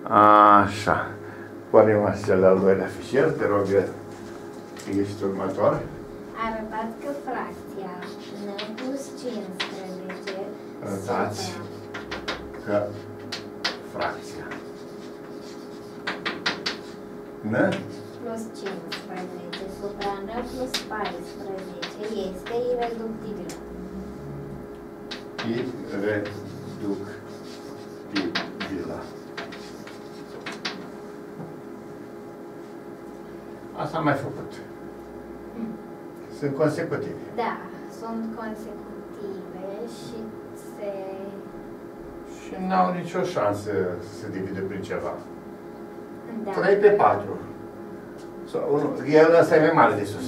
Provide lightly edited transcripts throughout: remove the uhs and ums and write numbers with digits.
Așa. Punem cel de-al doilea fișier, te rog, ești următor. Arătați că fracția n plus 15 Arătați că fracția n plus 15 supra n plus 14 este ireductibilă. Ireductibilă. Asta am mai făcut. Sunt consecutive. Da, sunt consecutive și se... Și n-au nicio șansă să se divide prin ceva. Da. 3 pe 4. El ăsta e mai mare de sus.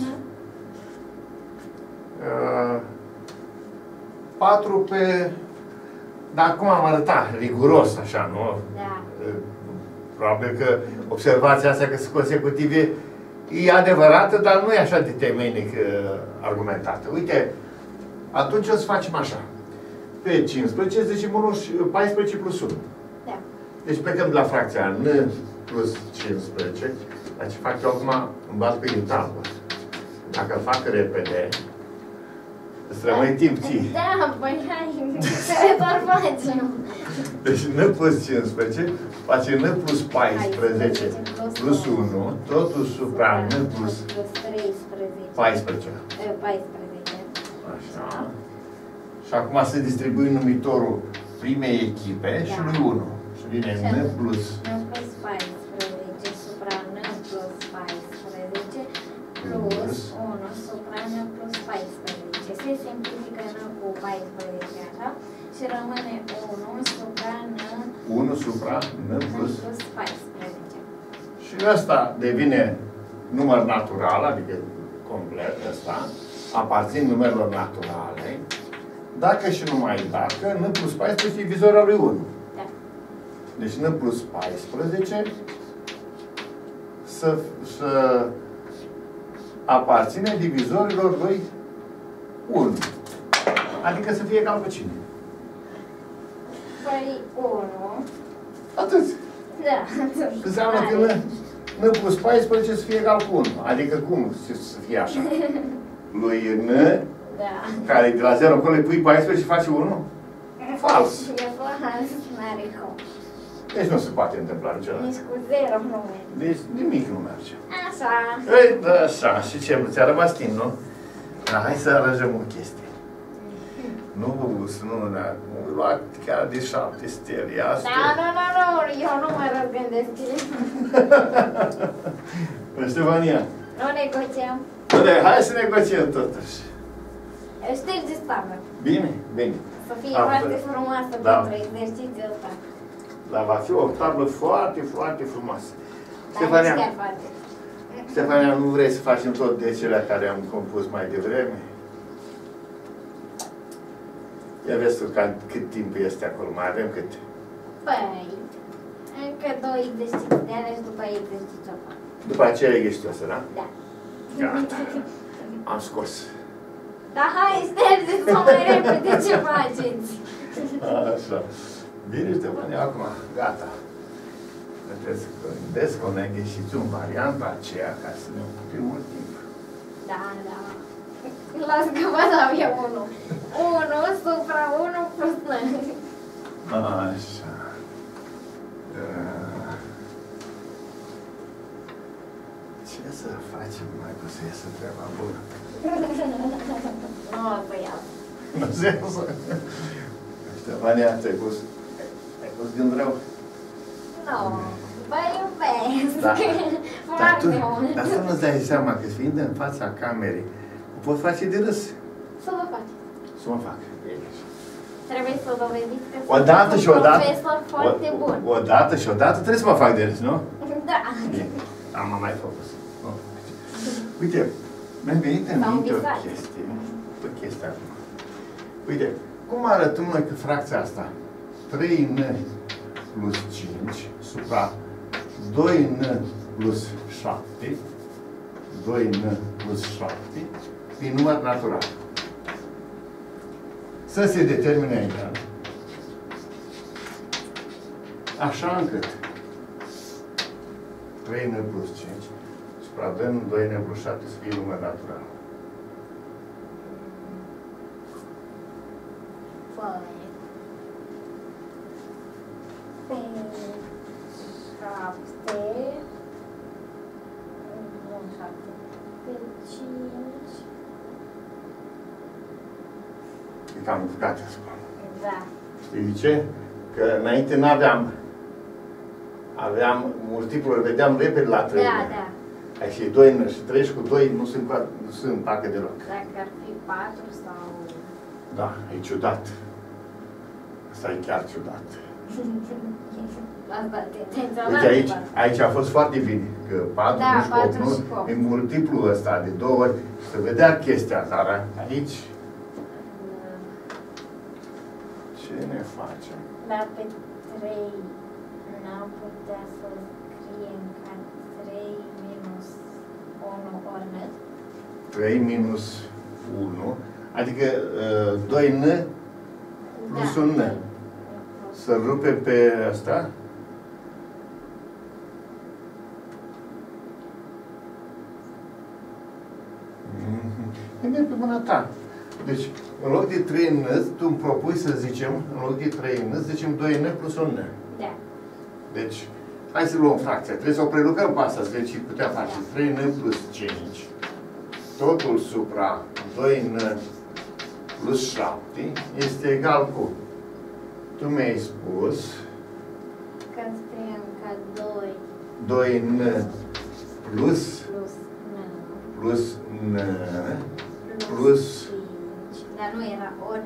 4 pe... Dar cum am arătat? Riguros, așa, nu? Da. Probabil că observația asta că sunt consecutive e adevărată, dar nu e așa de temeinic argumentată. Uite, atunci o să facem așa. Pe 15 zicem 14 plus 1. Da. Deci plecăm de la fracția n plus 15. Dar ce fac eu acum? Îmi bat pe intabă. Dacă îl fac repede, îți rămâi timp ție. Da, păi hai, care doar facem. Deci n plus 15 face n plus 14 plus 1, totul supra n plus 13. 14. 14. Așa. Și acum se distribuie numitorul primei echipe și lui 1. Și vine n plus N plus 14 supra n plus 14 plus 1 supra n plus 14. Se simplifică n cu 14 așa și rămâne 1 supra n 1 supra n plus 14. Și ăsta devine număr natural, adică complet ăsta, aparțin numerelor naturale, dacă și numai dacă n plus 14 e divizorul lui 1. Da. Deci n plus 14 să aparține divizorilor lui 1. Adică să fie egal cu cine? Păi 1. Atât. Da, atât. Înseamnă că n plus 14 să fie egal cu 1. Adică cum să fie așa? Lui n, Da. care de la 0 acolo îi pui 14 și face 1? Fals. E fals, n-are cum. Deci nu se poate întâmpla niciodată. Nici cu 0 nu merge. Deci nimic nu merge. Așa. Ei, da, așa. Și ce? Ți-a rămas timp, nu? Da, hai să aranjăm o chestie. Nu, nu, luat chiar de 7 stele. Da, nu, eu nu mă răzgândesc. Ștefania. Nu negociem. Hai să negociem totuși. Ștergeți tabla. Bine, bine. Să fie foarte frumoasă pentru exercițiul ăsta. Dar va fi o tablă foarte, foarte frumoasă. Dar nici chiar foarte. Ștefania, nu vrei să facem tot de cele care am compus mai devreme? Ia vezi tu cât timp este acolo. Mai avem cât? Păi, încă 2 exerciții de alea și după exercițiul ăsta. După aceea e ghiștoasă, da? Da. Gata. Am scos. Dar hai, ștergeți-o mai repede ce faceți. Așa. Bine, Ștefania, acum. Gata. Trebuie să desconecte și tu în varianta aceea ca să ne ocupim mult timp. Da. Las că vă dau eu 1. 1 supra 1 plus 9. Așa. Ce să facem mai cu să iasă treaba bună? Nu o să iau. Nu se iasă. Ștefania, ți-ai pus gând rău? Nu, vă iubesc. Da. Foarte mult. Dar să nu-ți dai seama că fiind în fața camerei, o pot face de râs. Să vă faci. Să mă fac. Trebuie să dovediți că Odată sunt și un odată. profesor foarte bun. Odată și odată trebuie să mă fac de râs, nu? Da. Am mai făcut. Uite, mi-a venit în minte o chestie. O chestie acum. Uite, cum arătăm noi că fracția asta? 3n plus 5 supra 2n plus 7, 2n plus 7, e număr natural. Să se determine aici. Așa încât 3n plus 5 supra 2n plus 7 să fie număr natural. Păi, pe 7, nu 7, pe 5. E cam înfăcat asta. Da. Știi de ce? Că înainte n-aveam. Aveam multipluri, vedeam repede la 3. Da, da. Ai și 2 și 3 cu 2 nu se împacă deloc. Dacă ar fi 4 sau... Da, e ciudat. Asta e chiar ciudat. Asta Deci aici a fost foarte bine, că 4 da, nu și 8, 4 și 8. E multiplul ăsta de 2 ori, să vedea chestia, dar aici ce ne facem? Dar pe 3 n-am putea să scriem ca 3 minus 1 ori n. 3 minus 1, adică 2n plus un n. Să rupe pe asta. E merg pe mâna ta. Deci, în loc de 3 n, tu îmi propui să zicem, în loc de 3 n, zicem 2n plus 1 n. Da. Deci, hai să luăm fracția. Trebuie să o prelucrăm pe asta, să vedem ce putea face. 3n plus 5, totul supra 2n plus 7 este egal cu... Tu mi-ai spus... Că scriem ca 2 2n plus plus n n plus 5. Dar nu era ori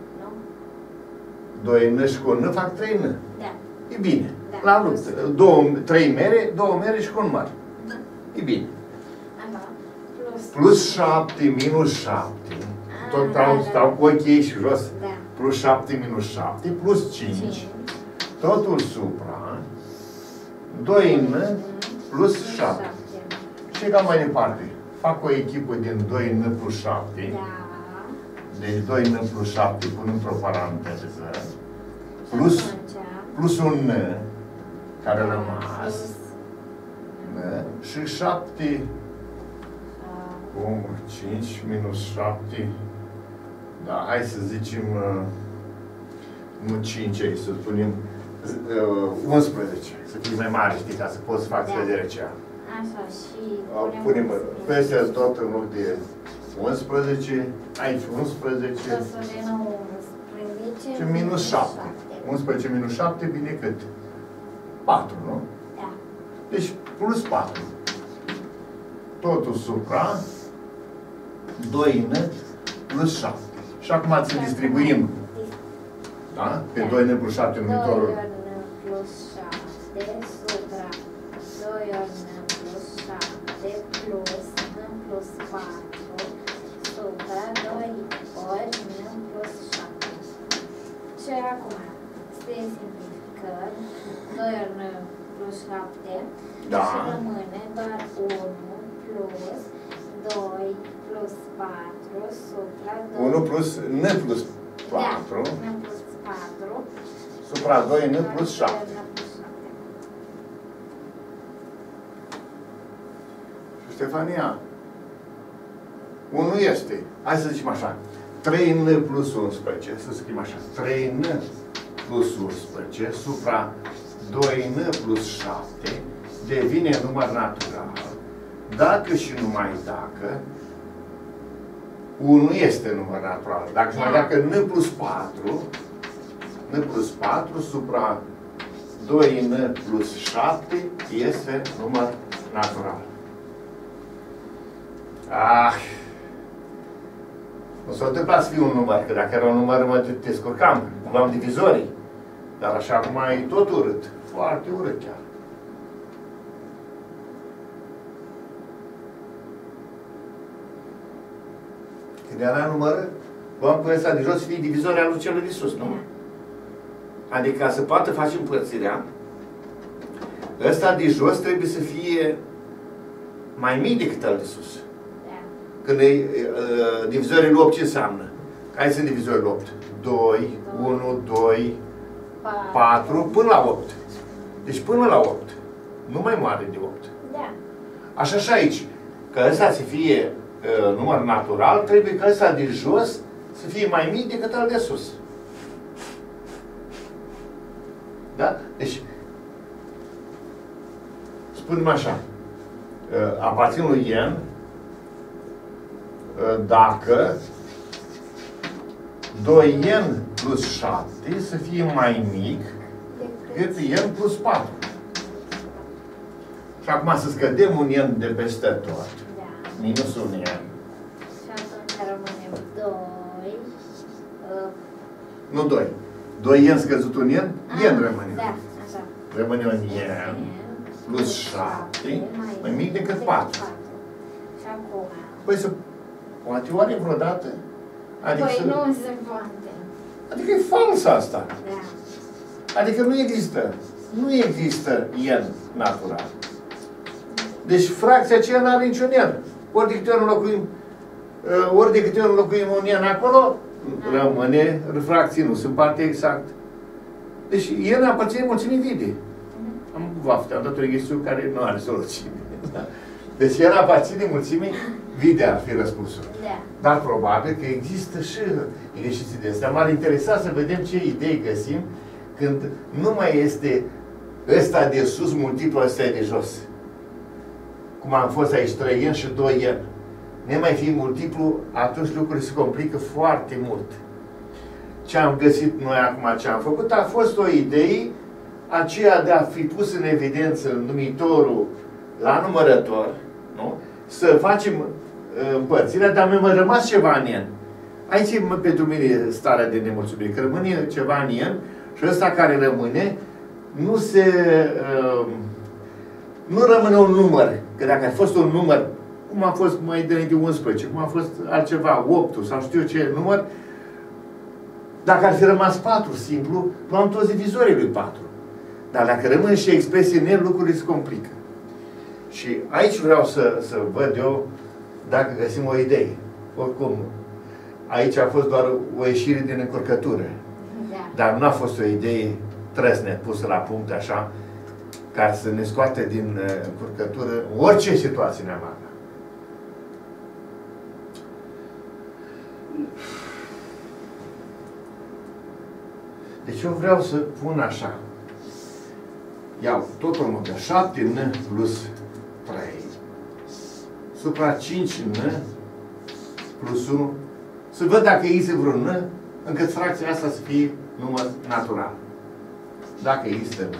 n, nu? 2n și cu n fac 3n. Da. E bine. Da. La luptă. 3 mere, 2 mere și cu un mare. Da. E bine. Aha. Plus 7 minus 7. Tot stau cu ochii și jos. Da. Plus 7 minus 7 plus 5. Totul supra 2n plus 7. Și cam mai departe. Fac o echipă din 2n plus 7. Da. Deci 2n plus 7 pun într-o paranteză. Plus un n care a rămas. Și 7 cum 5 minus 7. Da, hai să zicem nu 5 aici, să spunem 11. Să fie mai mare, știi, ca să poți să faci vedere ce am. Așa, și punem peste tot în loc de 11, aici 11 și minus 7. 11 minus 7 bine cât? 4, nu? Da. Deci plus 4. Totul supra 2n plus 7. Și acum să distribuim. Da? Pe 2n plus 7 numitorul. 2n plus 7 supra 2n plus 7 plus n plus 4 supra 2 ori n plus 7. Și acum se simplifică 2 ori n plus 7 Da. și rămâne doar 1 plus 2 plus 4 supra 2. 1 plus n plus 4. Da, n plus 4 Supra 2n plus 7. Și Ștefania, 1 este, hai să zicem așa, 3n plus 11, să scriem așa, 3n plus 11 supra 2n plus 7 devine număr natural, dacă și numai dacă 1 este număr natural. Dacă și numai dacă n plus 4, n plus 4 supra 2n plus 7 este număr natural. Nu s-a întâmplat să fie un număr, că dacă era un număr mă te scurcam, luam divizorii. Dar așa acum e tot urât. Foarte urât chiar. Când era număr, luam pe ăsta de jos să fie divizoria lui celui de sus, nu? Adică ca să poată face împărțirea, ăsta de jos trebuie să fie mai mic decât al de sus. Când e divizorii lui 8, ce înseamnă? Care sunt divizorii lui 8? 2, 1, 2, 4, până la 8. Deci până la 8. nu mai mare de 8. Da. Așa și aici. Că ăsta să fie număr natural, trebuie ca ăsta de jos să fie mai mic decât al de sus. Da? Deci, spunem așa, aparțin lui n dacă 2n plus 7 să fie mai mic decât n plus 4. Și acum să scădem un n de peste tot. Da. Minus un n. Și atunci rămânem 2. Nu 2. 2n scăzut un n, n rămâne. Da, așa. Rămâne un n plus 7 mai mic decât 4. Și acum... Păi să poate oare vreodată? Adică Păi să... nu se poate. Adică e fals asta. Da. Adică nu există. Nu există n natural. Deci fracția aceea nu are niciun n. Ori de câte ori înlocuim un n acolo, rămâne fracții, nu se împarte exact. Deci n aparține mulțimii vide. Am vafte, am dat o registriu care nu are soluție. Deci n aparține mulțimii vide ar fi răspunsul. Da. Dar probabil că există și exerciții de astea. M-ar interesa să vedem ce idei găsim când nu mai este ăsta de sus multiplu ăsta de jos. Cum am fost aici 3n și 2n. Nemai fi multiplu, atunci lucrurile se complică foarte mult. Ce am găsit noi acum, ce am făcut, a fost o idee aceea de a fi pus în evidență numitorul la numărător, nu? Să facem împărțirea, dar mi-a rămas ceva în n. Aici e pentru mine starea de nemulțumire, că rămâne ceva în n și ăsta care rămâne nu rămâne un număr. Că dacă ar fost un număr, cum a fost mai de 11, cum a fost altceva, 8 sau știu ce număr, dacă ar fi rămas 4 simplu, luam toți divizorii lui 4. Dar dacă rămâne și expresie în n, lucrurile se complică. Și aici vreau să văd eu dacă găsim o idee. Oricum, aici a fost doar o ieșire din încurcătură. Da. Dar nu a fost o idee trăsnet pusă la punct așa, ca să ne scoate din încurcătură orice situație ne-am avea. Deci eu vreau să pun așa. Iau tot omul de 7n plus 3 supra 5n plus 1. Să văd dacă există vreun n încât fracția asta să fie număr natural. Dacă există n.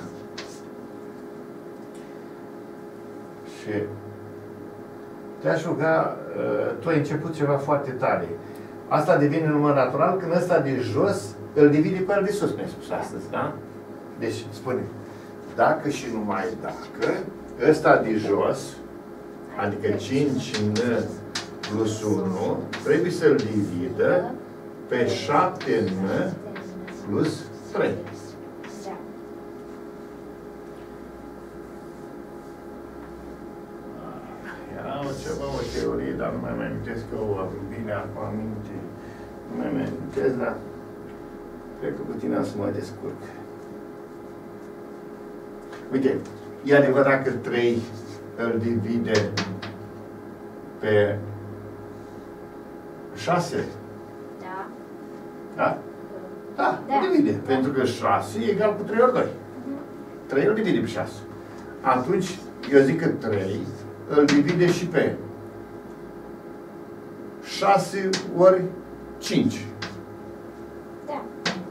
Și te-aș ruga, tu ai început ceva foarte tare. Asta devine număr natural când ăsta de jos îl divide pe al de sus, mi-ai spus astăzi, da? Deci, spune, dacă și numai dacă, ăsta de jos, adică 5n plus 1, trebuie să-l dividă pe 7n plus 3. Era ceva, o teorie, dar nu mai amintesc că o avem bine acum aminte. Nu mai amintesc, dar cred că cu tine o să mă descurc. Uite, e adevărat că 3 îl divide pe 6? Da. Da? Da, îl divide. Pentru că 6 e egal cu 3 ori 2. 3 îl divide pe 6. Atunci, eu zic că 3 îl divide și pe 6 ori 5. Da.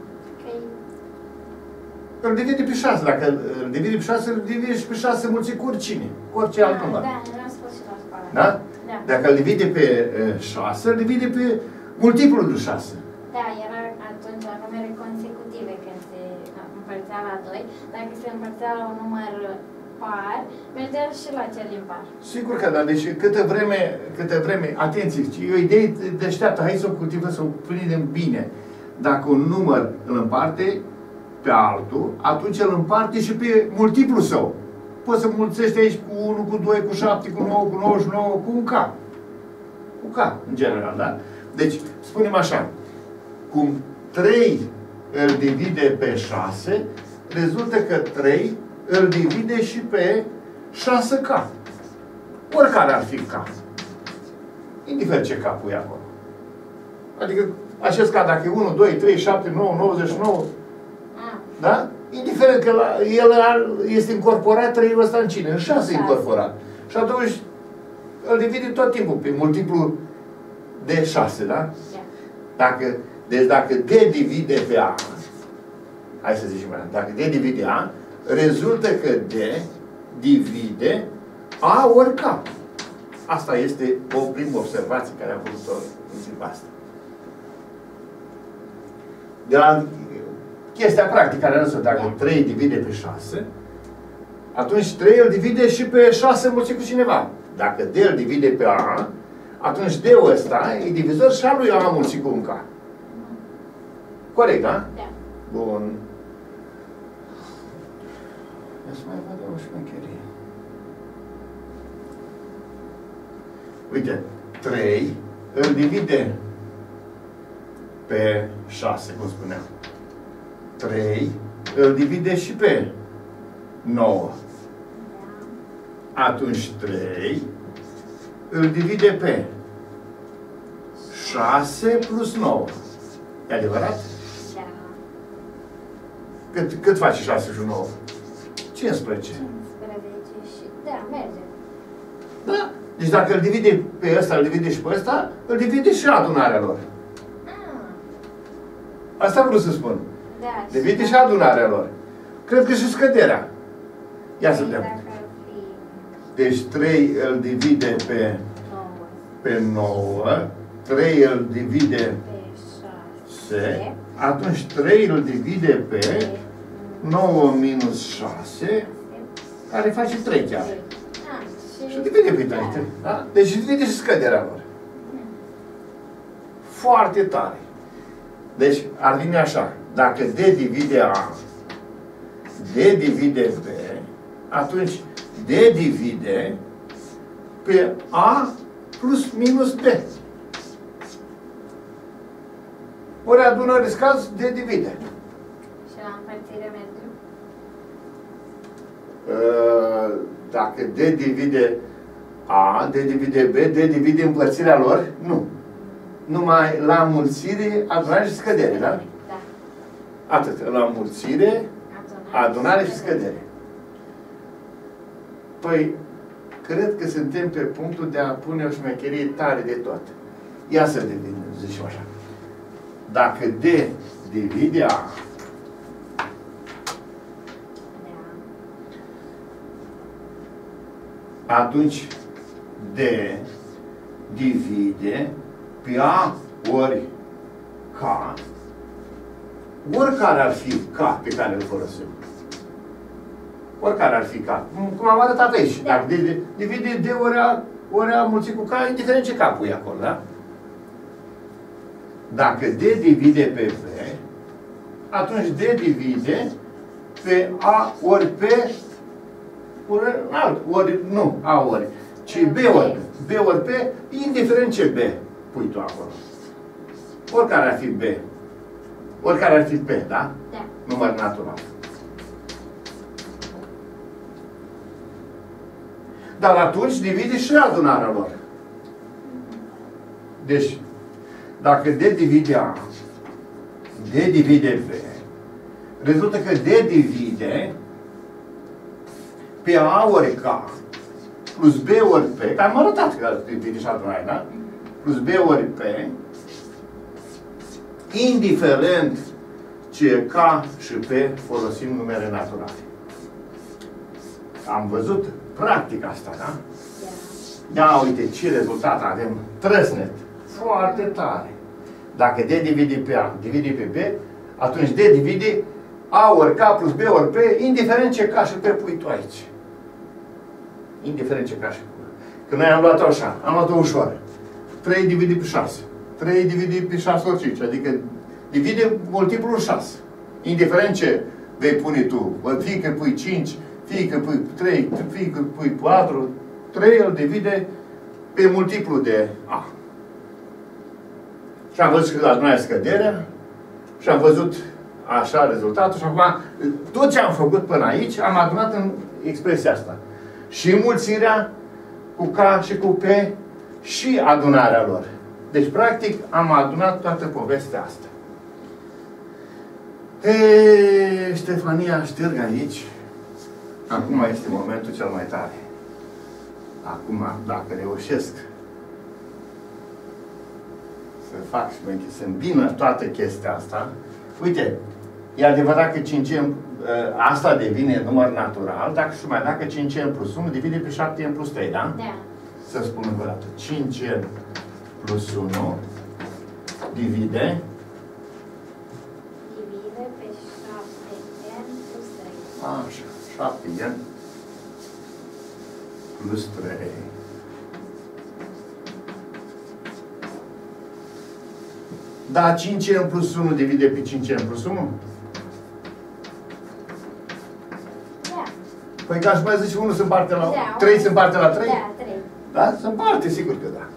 Îl divide pe 6. Dacă îl divide pe 6, îl divide și pe 6 mulțit cu oricine. Cu orice alt număr. Da, n-am spus și la școală. Da? Da. Dacă îl divide pe 6, îl divide pe multiplul de 6. Da, era atunci la numere consecutive când se împărțea la 2. Dacă se împărțea la un număr par, mergea și la cel impar. Sigur că da, deci câtă vreme, atenție, e o idee deșteaptă, hai să o cultivăm, să o prindem bine. Dacă un număr îl împarte pe altul, atunci îl împarte și pe multiplul său. Poți să mulțești aici cu 1, cu 2, cu 7, cu 9, cu 99, cu un K. Cu K, în general, da? Deci, spunem așa, cum 3 îl divide pe 6, rezultă că 3 îl divide și pe 6K. Oricare ar fi K. Indiferent ce K pui acolo. Adică acest K, dacă e 1, 2, 3, 7, 9, 99, da? Indiferent că el este incorporat, 3 ăsta în cine? În 6 incorporat. Și atunci îl divide tot timpul pe multiplu de 6, da? Deci dacă D divide pe A, hai să zicem așa, dacă D divide A, rezultă că D divide A ori K. Asta este o primă observație care am făcut-o în ziua asta. De la chestia practică care arătă, dacă 3 divide pe 6, atunci 3 îl divide și pe 6 mulțit cu cineva. Dacă D îl divide pe A, atunci D-ul ăsta e divizor și a lui A mulțit cu un K. Corect, da? Da. Bun. Să mai văd o șmecherie. Uite, 3 îl divide pe 6, cum spuneam. 3 îl divide și pe 9. Atunci 3 îl divide pe 6 plus 9. E adevărat? Da. Cât face 6 și 9? 15. 15 și... Da, merge. Da? Deci dacă îl divide pe ăsta, îl divide și pe ăsta, îl divide și adunarea lor. Asta vreau să spun. Da. Divide și adunarea lor. Cred că și scăderea. Ia să vedem. Deci 3 îl divide pe 9. 3 îl divide pe 6. Atunci 3 îl divide pe 9 minus 6, care face 3 chiar. Și divide pe 3. Da? Deci divide și scăderea lor. Foarte tare. Deci ar veni așa. Dacă D divide A, D divide B, atunci D divide pe A plus minus B. Ori adună riscați, D divide. Și la împărțire merge? Dacă D divide A, D divide B, D divide împărțirea lor? Nu. Numai la înmulțire, adunare și scădere, da? Da. Atât. La înmulțire, adunare și scădere. Păi, cred că suntem pe punctul de a pune o șmecherie tare de tot. Ia să zicem așa. Dacă D divide A, atunci D divide pe A ori K, oricare ar fi K pe care îl folosim. Oricare ar fi K. Cum am arătat aici. Dacă divide D ori A mulțit cu K, indiferent ce K pui acolo, da? Dacă D divide pe B, atunci D divide pe A ori P ori alt, ori nu A ori, ci B ori B ori P, indiferent ce B pui tu acolo. Oricare ar fi B. Oricare ar fi P, da? Da. Număr natural. Dar atunci divide și adunarea lor. Deci, dacă D divide A, D divide B, rezultă că D divide pe A ori K plus B ori P, că am arătat că divide și adunarea, da? Plus B ori P, indiferent ce K și P folosim numere naturale. Am văzut practic asta, da? Ia uite ce rezultat avem. Trăsnet. Foarte tare. Dacă D divide pe A, divide pe B, atunci D divide A ori K plus B ori P, indiferent ce K și P pui tu aici. Indiferent ce K și P. Că noi am luat-o așa, am luat-o ușoară. 3 divide pe 6. 3 divide pe 6 ori 5, adică divide multiplul 6. Indiferent ce vei pune tu, fie că pui 5, fie că pui 3, fie că pui 4, 3 îl divide pe multiplu de A. Și am văzut că adunarea scăderea și am văzut așa rezultatul și acum tot ce am făcut până aici am adunat în expresia asta. și mulțirea cu K și cu P și adunarea lor. Deci, practic, am adunat toată povestea asta. Ștefania șterg aici. Acum este momentul cel mai tare. Acum, dacă reușesc să fac și să îmbină toată chestia asta, uite, e adevărat că 5n, asta devine număr natural, dacă 5n plus 1 divide pe 7n plus 3, da? Da. Să spun încă o dată. 5n plus 1 divide pe 7n plus 3. Așa, 7n plus 3. Da, 5n plus 1 divide pe 5n plus 1? Da. Păi ca și mai zici, 1 se împarte la 3. 3 se împarte la 3? Da, 3. Da? Se împarte, sigur că da.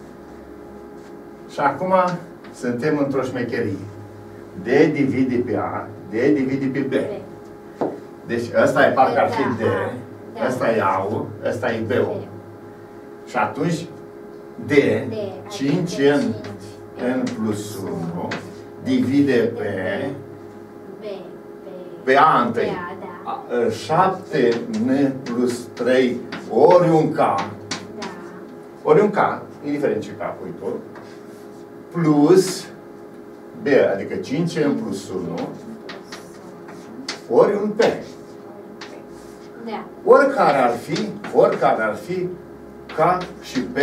Și acum suntem într-o șmecherie. D divide pe A, D divide pe B. Deci ăsta e parcă ar fi D, ăsta e A-ul, ăsta e B-ul. Și atunci D, 5n n plus 1 divide pe A întâi. 7n plus 3 ori un K, ori un K, indiferent ce K pui tu, plus B, adică 5n plus 1 ori un P. Da. Oricare ar fi K și P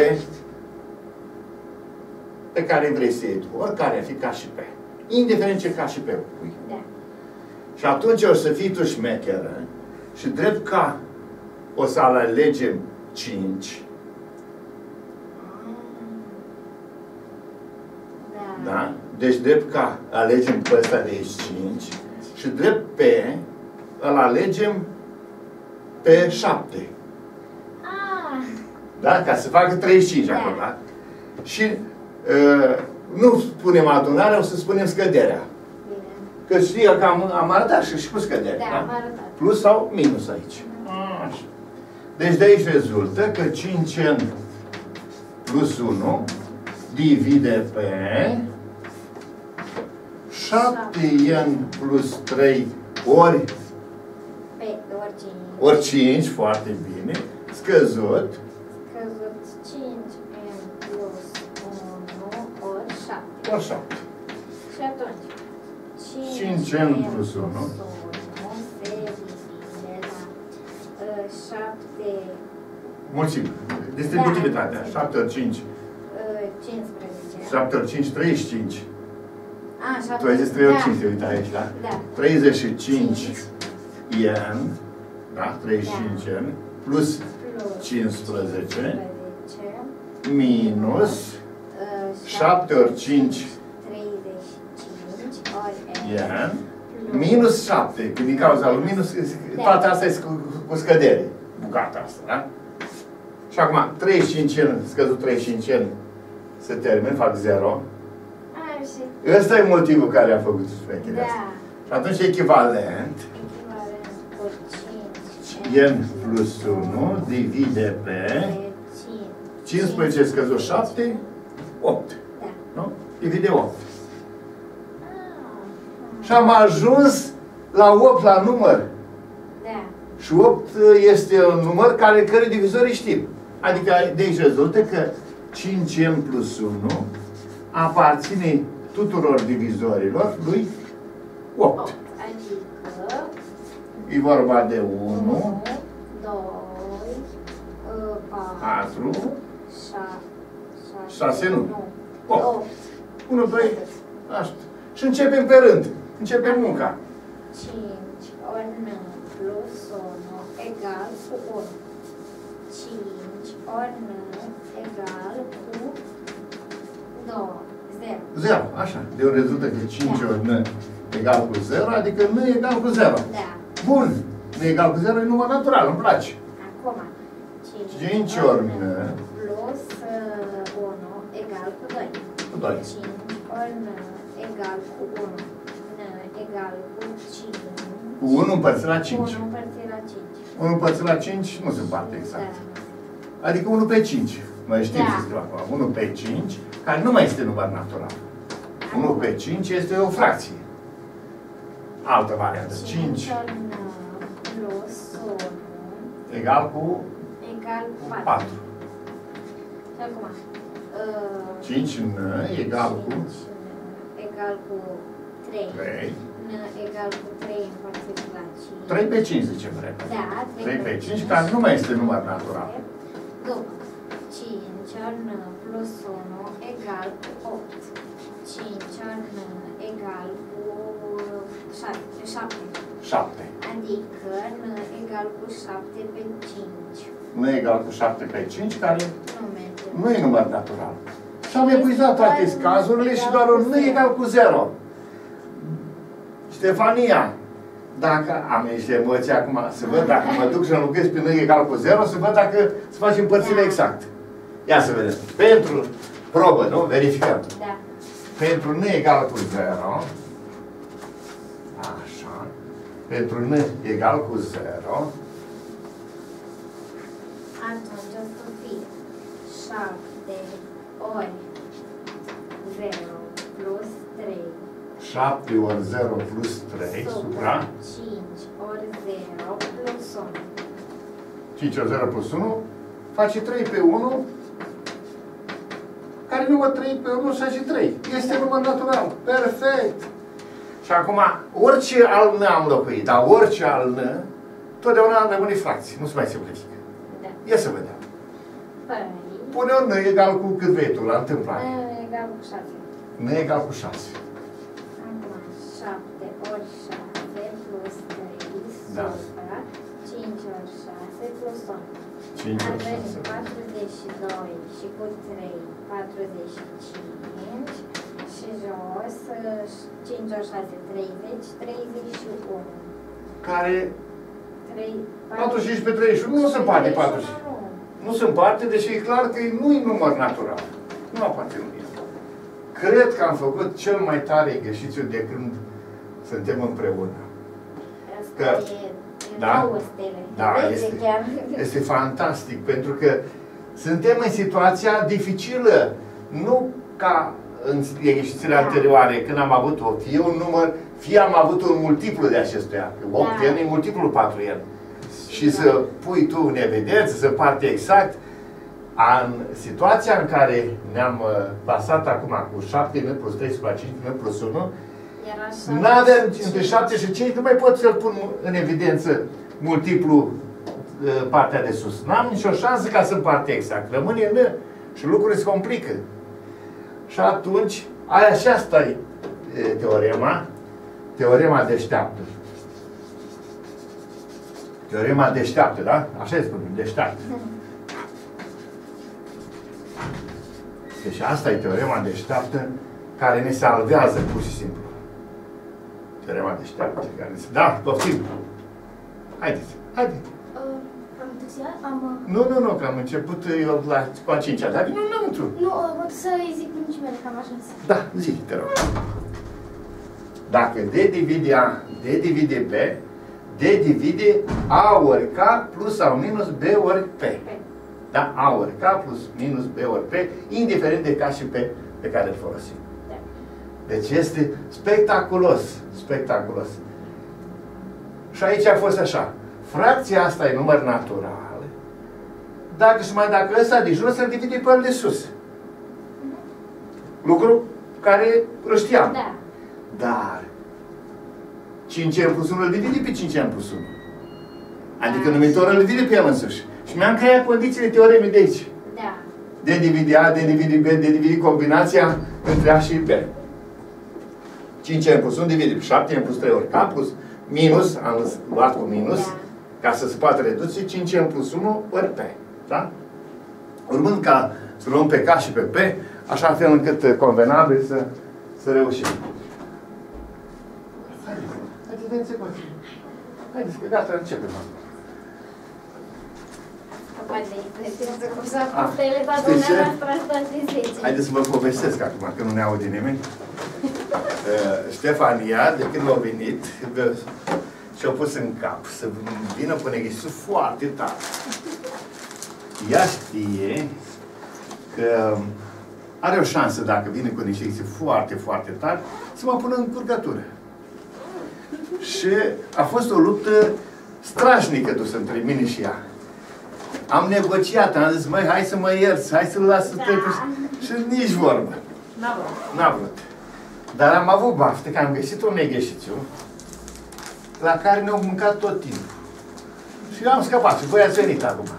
pe care vrei să iei tu. Oricare ar fi K și P. Indiferent ce K și P pui. Da. Și atunci o să fii tu șmecheră și drept K o să alegem 5. Da? Deci drept K alegem pe ăsta de aici 5 și drept P îl alegem pe 7. Da? Ca să facă 35 acolo, da? Și nu spunem adunarea, o să spunem scăderea. Bine. Că știi că am arătat și cu scăderea. Da, Da? am arătat. Plus sau minus aici. Așa. Deci de aici rezultă că 5n plus 1 divide pe 7n plus 3 ori Pe ori 5, foarte bine, scăzut 5n plus 1 ori 7. ori 7. Și atunci 5n plus 1 se divide la 7 mulțime. Distributivitatea. 7 ori 5. 15. 7 ori 5, 35. Tu 7 ai zis 3 ori 5, uite aici, da? Da. 35 n, da? 35n, plus 15, minus 7 ori 5 35 ori n, minus 7, că din cauza lui minus, toate astea e cu scădere, bucata asta, da? Și acum, 35n, scăzut 35n, se termin, fac 0. Ăsta e motivul care a făcut șmecherea asta. Și atunci echivalent n plus 1 divide pe 15 scăzut 7, 8. Nu? Divide 8. Și am ajuns la 8 la număr. Și 8 este un număr cărui divizorii știm. Adică de aici rezultă că 5n plus 1 aparține tuturor divizorilor lui 8. Adică e vorba de 1, 2, 4, 6, 6 nu. 8. 1, 2, așa. Și începem pe rând. Începem munca. 5 ori n plus 1 egal cu 1. 5 ori n egal cu 2. 0. 0, așa. De un rezultă că 5 ori n egal cu 0, adică n egal cu 0. Da. Bun. N egal cu 0 e număr natural, îmi place. Acum, 5 ori n plus 1 egal cu 2. Cu 2. 5 ori n egal cu 1. N egal cu 5. Cu 1 împărțit la 5. 1 împărțit la 5. 1 împărțit la 5 nu se împarte exact. Da. Adică 1 pe 5. Mai știm Da. să scriu acum. 1 pe 5, care nu mai este număr natural. 1 pe 5 este o fracție. Altă variantă. 5 plus 1 egal cu egal cu 4. 4. Și acum 5 n egal cu 5 egal cu 3. 3. N egal cu 3 împărțit la 5. 3 pe 5 zicem repede. Da, 3 pe 5, care nu mai este număr natural. După 5 ori n plus 1 egal cu 8. 5 ori n egal cu 7. 7. Adică n egal cu 7 pe 5. Nu egal cu 7 pe 5, care Nu merge. nu e număr natural. Și am epuizat toate cazurile și doar un n egal cu 0. Ștefania, dacă am niște emoții acum, să văd dacă mă duc și înlocuiesc pe n egal cu 0, să văd dacă se face împărțire exact. Ia să vedem. Pentru probă, nu? Verificăm. Da. Pentru n egal cu 0, așa, pentru n egal cu 0, Atunci o să fie 7 ori 0 plus 3 7 ori 0 plus 3, supra 5 ori 0 plus 1. 5 ori 0 plus 1, face 3 pe 1, care număr 3 pe 1 și 3. Este număr natural. Perfect! Și acum, orice al n am locuit, dar orice al n, totdeauna rămâne fracții. Nu se mai simplifică. Da. Ia să vedem. Păi, Pune un n egal cu cât vrei tu, la întâmplare. n egal cu 6. N egal cu 6. Acum 7 ori 6 plus 3 Da. supra 5 ori 6 plus 1. 5 Ar ori veni 6. 42 și cu 3, 45 și jos 5 ori 6, 30, 31. Care 3, 45 pe 31 nu se împarte 40. Nu se împarte, deși e clar că nu e număr natural. Nu aparține lui. Cred că am făcut cel mai tare exercițiu de când suntem împreună. Asta e Da? 9 stele. Da, Vezi, este, chiar. este fantastic, pentru că suntem în situația dificilă. Nu ca în exercițiile anterioare, când am avut 8, fie un număr, fie am avut un multiplu de acestuia. 8n e multiplul 4n. Și să pui tu în evidență, să împarte exact. În situația în care ne-am pasat acum cu 7n plus 3 supra 5n plus 1, Era n-avem între 7 și 5, nu mai pot să-l pun în evidență multiplu partea de sus. N-am nicio șansă ca să împarte exact. Rămâne n și lucrurile se complică. Și atunci, aia și asta e teorema. Teorema deșteaptă. Teorema deșteaptă, da? Așa îi spunem, deșteaptă. Deci asta e teorema deșteaptă care ne salvează pur și simplu. Teorema deșteaptă care se... Da, poftim! Haideți, haideți! Am întârziat? Nu, că am început eu cu a 5-a, dar vin înăuntru. Nu, pot să-i zic mici mele, că am ajuns. Da, zi, te rog. Dacă D divide A, D divide B, D divide A ori K plus sau minus B ori P. Da? A ori K plus minus B ori P, indiferent de K și P pe care îl folosim. Deci este spectaculos, spectaculos. Și aici a fost așa. Fracția asta e număr natural. Dacă ăsta de jos, îl divide pe ăl de sus. Lucru care îl știam. Da. Dar 5n plus 1 îl divide pe 5n plus 1. Adică numitorul îl divide pe el însuși. Și mi-am creat condițiile teoremei de aici. Da. D divide A, D divide B, D divide combinația între A și B. 5n plus 1 divide pe 7n plus 3 ori K plus minus, am luat cu minus, Da. ca să se poată reduce 5n plus 1 ori P. Da? Urmând ca să luăm pe K și pe P, așa fel încât convenabil să reușim. Haideți, că gata, începem. Haideți să vă povestesc acum, că nu ne aude nimeni. Ștefania, de când a venit, și-a pus în cap să vină până exercițiu foarte tare. Ea știe că are o șansă, dacă vine cu niște exerciții foarte, foarte tari, să mă pună în curgătură. Și a fost o luptă strașnică dusă între mine și ea. Am negociat, am zis, măi, hai să mă ierți, hai să-l las să treci. Și nici vorbă. N-a vrut. Dar am avut baftă, că am găsit un exercițiu la care ne-au mâncat tot timpul. Și am scăpat. Și voi ați venit acum.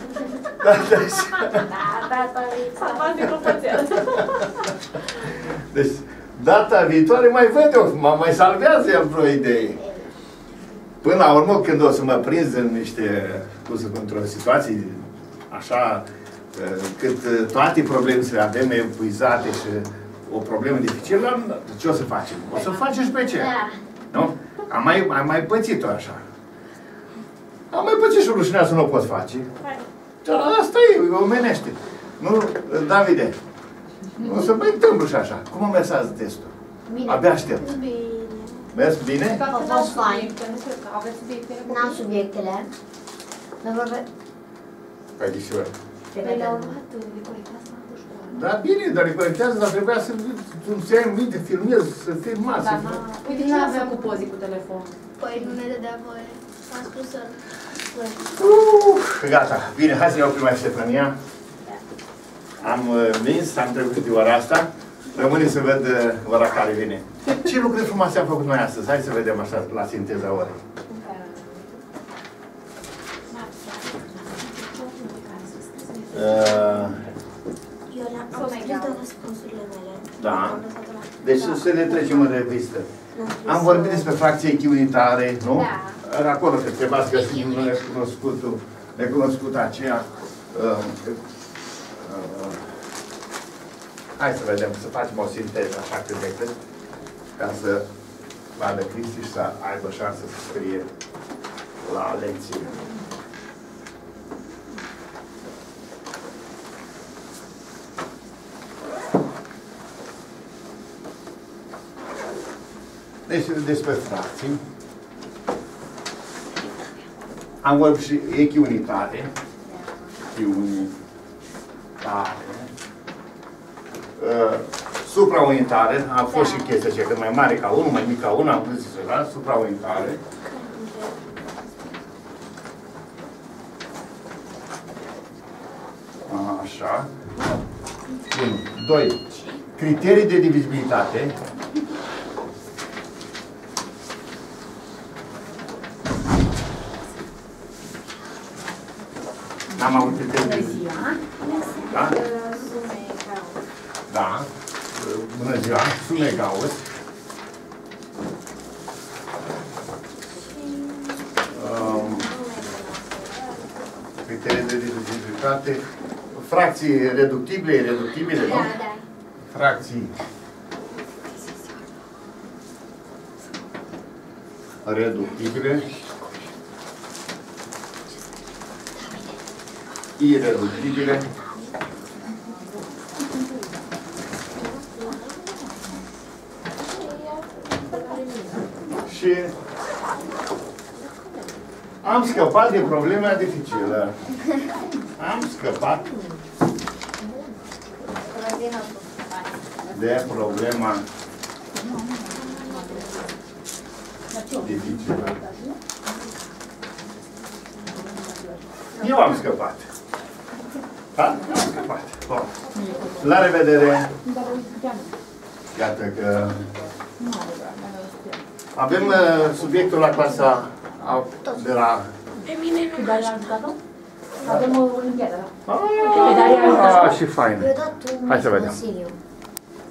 Deci, data viitoare mai văd eu, mă mai salvează el vreo idee. Până la urmă, când o să mă prinz în niște, într-o situație așa, cât toate problemele avem epuizate și o problemă dificilă, ce o să facem? O să facem și pe ce? Nu? Am mai pățit-o așa. Am mai pățit și rușinea să nu o pot face. Asta e, omenește. Nu, Davide, o să mai întâmplă și așa. Cum a mers azi testul? Bine. Abia aștept. Bine. Mers bine? A fost fain. N-am subiectele. Dar vorbe... Hai, Ghișoară. Păi le-au luat recolectează la școală. Da, bine, dar recolectează, dar trebuia să ai în minte, filmezi, să filmați. Da, uite, ce avea cu pozii cu telefon? Păi nu ne dădea voie. Am spus să... Gata, bine, hai să ne oprim mai Ștefania. Am vins, am trecut de ora asta. Rămâne să văd ora care vine. Ce lucruri frumoase am făcut noi astăzi? Hai să vedem așa la sinteza orei. Eu am scris toate răspunsurile mele. Da. Deci să le trecem în revistă. Am vorbit despre fracție echiunitare, nu? Da. Acolo că trebuia să găsim necunoscută aceea. Hai să vedem, să facem o sinteză așa cât de cât, ca să vadă Cristi și să aibă șansă să scrie la lecție. Deci, despre fracții. Am vorbit și echiunitate. Supraunitare. A fost și chestia aceea, că mai mare ca 1, mai mic ca 1, am zis ceva, supraunitare. Așa. 1. 2. Criterii de divizibilitate. N-am avut criterii de divizibilitate. Da? Da. Bună ziua. Sume Gauss. Criterii de divizibilitate. Fracții reductibile, ireductibile, nu? Da, da. Fracții reductibile, ireductibile și am scăpat de problema dificilă. Am scăpat de problema dificilă. Eu am scăpat. Da? Am scăpat. Bun. La revedere! Iată că avem subiectul la clasa de la... Pe mine nu Dar i-am dat-o? Avem o olimpiadă, da. Și fain. Eu dat un Hai să vedem. Consiliu.